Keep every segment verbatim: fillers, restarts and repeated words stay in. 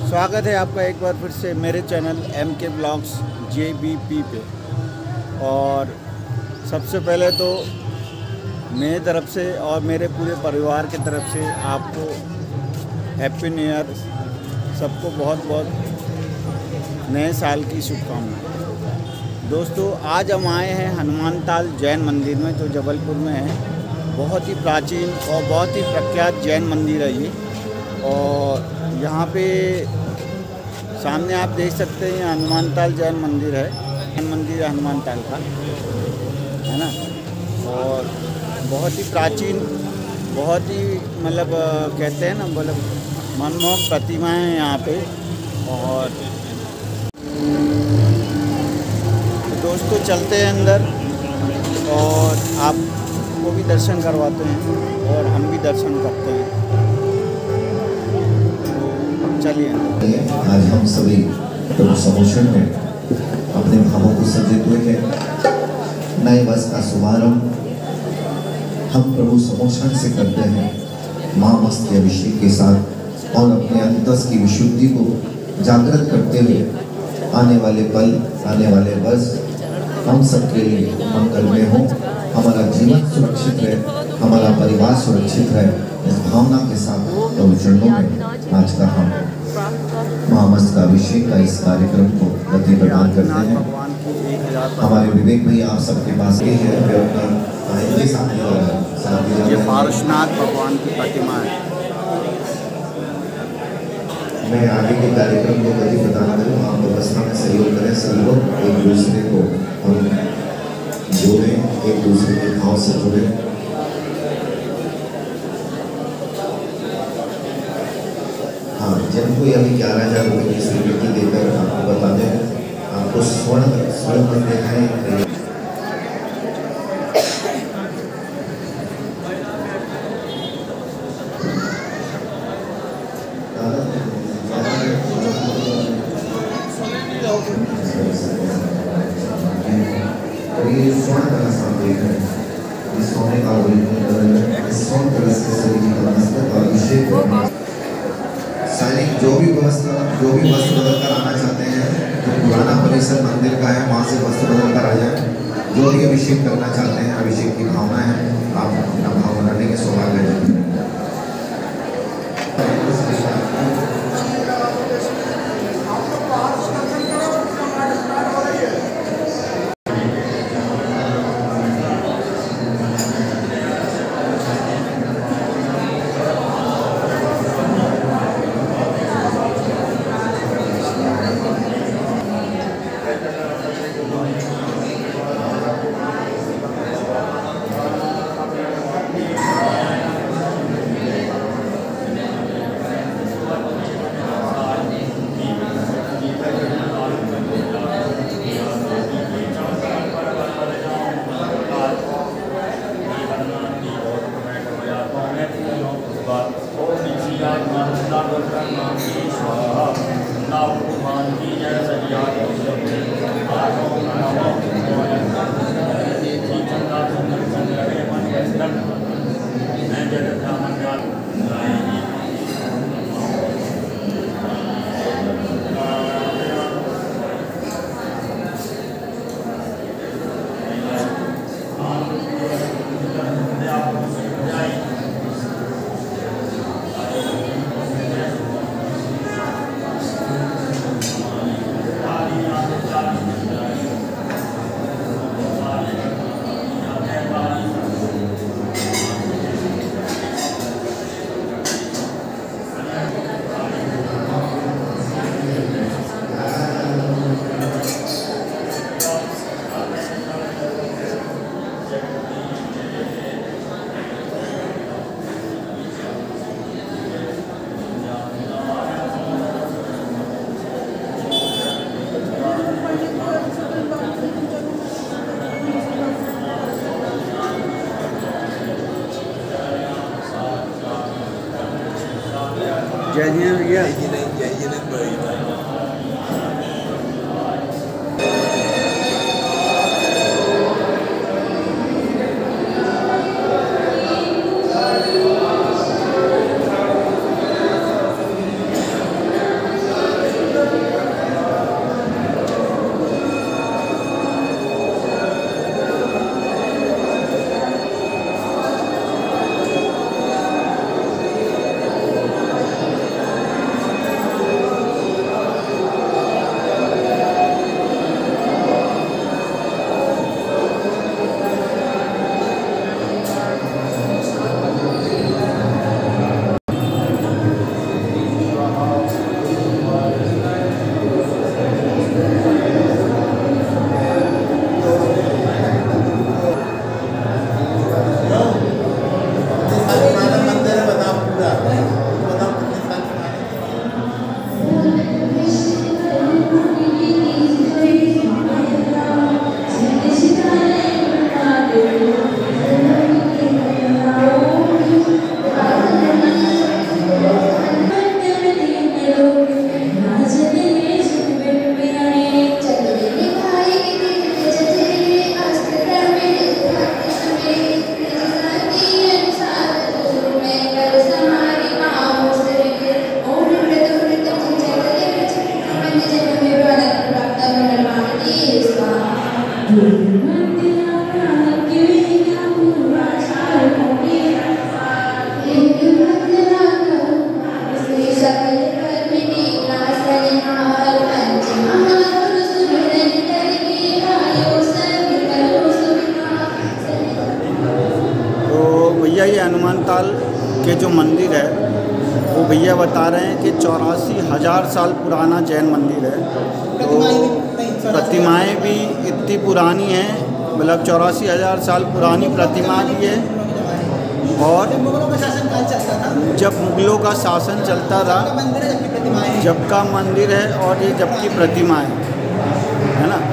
स्वागत है आपका एक बार फिर से मेरे channel M K blogs J B P पे। और सबसे पहले तो मेरी तरफ से और मेरे पूरे परिवार की तरफ से आपको हैप्पी न्यू ईयर, सबको बहुत बहुत नए साल की शुभकामनाएं। दोस्तों, आज हम आए हैं हनुमानताल जैन मंदिर में, जो जबलपुर में है। बहुत ही प्राचीन और बहुत ही प्रख्यात जैन मंदिर है ये। और यहाँ पे सामने आप देख सकते हैं हनुमानताल जैन मंदिर है। जैन मंदिर है हनुमानताल का, है ना। और बहुत ही प्राचीन, बहुत ही मतलब कहते हैं ना, मतलब मनमोहक प्रतिमाएं हैं यहाँ पे। और दोस्तों चलते हैं अंदर और आपको भी दर्शन करवाते हैं और हम भी दर्शन करते हैं। चलिए, आज हम सभी प्रभु समोषण में अपने भावों को संजित हुए हैं। नए वर्ष का शुभारंभ हम प्रभु समोषण से करते हैं, महामस्त के अभिषेक के साथ, और अपने अंतस की विशुद्धि को जागृत करते हुए आने वाले पल, आने वाले वर्ष हम सबके लिए मंगलमय हो, हमारा जीवन सुरक्षित रहे, हमारा परिवार सुरक्षित रहे। इस भावना के साथ प्रभु चरणों में आज का हम महामस्त का अभिषेक का इस कार्यक्रम को गति प्रदान करते हैं। हमारे विवेक भाई आप सबके पास ये है, ये पारसनाथ भगवान की प्रतिमा है। मैं आगे के कार्यक्रम को गति प्रदान करूँ, आप व्यवस्था में सहयोग करें। सभी लोग एक दूसरे को हम जोड़ें, एक दूसरे के भाव से जुड़ें। हाँ, जिनको अभी ग्यारह हजार रुपये की स्वीकृति देकर आपको बता दें, आपको स्वर्ण स्वर्ण दिखाएं। ये स्वर्ण कलश आप देख रहे हैं, इस सोने का स्वर्ण कलश के सभी का मस्तक और अभिषेक। सैनिक जो भी वस्त्र जो भी वस्त्र बदल कर आना चाहते हैं, तो पुराना परिसर मंदिर का है, वहाँ से वस्त्र बदल कर आ जाए। जो भी अभिषेक करना चाहते हैं, अभिषेक की भावना है, आप अपना भाव बनाने के सौभाग्य हैं। जय जय भैया। भैया ये हनुमान ताल के जो मंदिर है वो भैया बता रहे हैं कि चौरासी हज़ार साल पुराना जैन मंदिर है। तो प्रतिमाएँ भी इतनी पुरानी हैं, मतलब चौरासी हज़ार साल पुरानी प्रतिमा भी है। और जब मुगलों का शासन चलता था जब का मंदिर है, और ये जब की प्रतिमा है, है ना।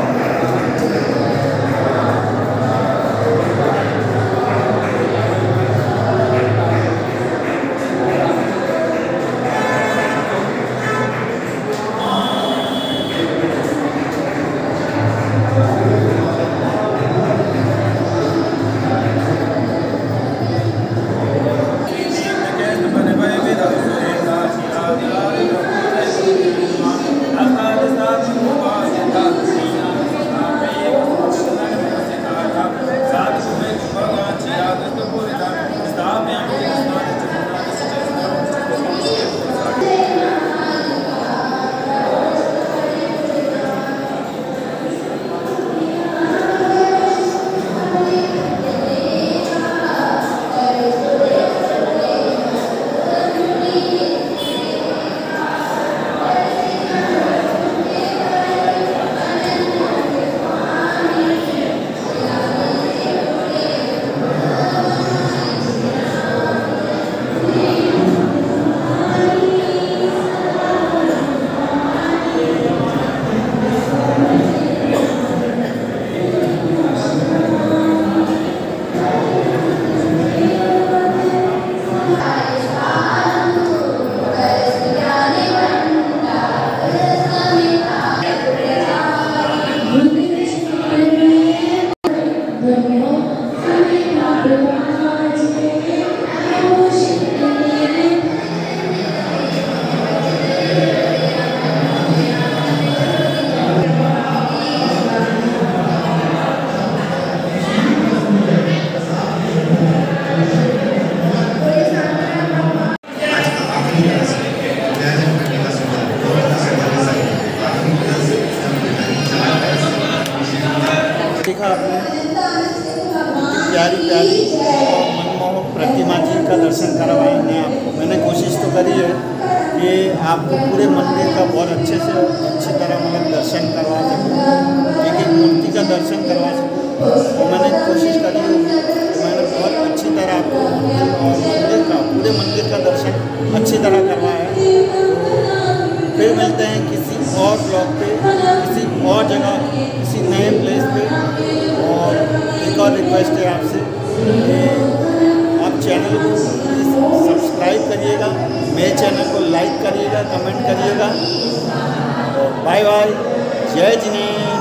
देखा आपने प्यारी प्यारी और मनमोहक प्रतिमा जी का दर्शन करवाए हैं आपको। मैंने कोशिश तो करी है कि आपको पूरे मंदिर का बहुत अच्छे से अच्छी तरह मतलब दर्शन करवा सकूँ, एक एक मूर्ति का दर्शन करवा सकूँ। तो मैंने कोशिश करी है, मैंने बहुत अच्छी तरह आपको और मंदिर का पूरे मंदिर का दर्शन अच्छी तरह करवाया है। फिर मिलते हैं किसी और ब्लॉग पे, किसी और जगह, किसी नए प्लेस पे। और एक और रिक्वेस्ट है आपसे कि आप चैनल को सब्सक्राइब करिएगा, मेरे चैनल को लाइक करिएगा, कमेंट करिएगा। बाय बाय, जय जिनेंद्र।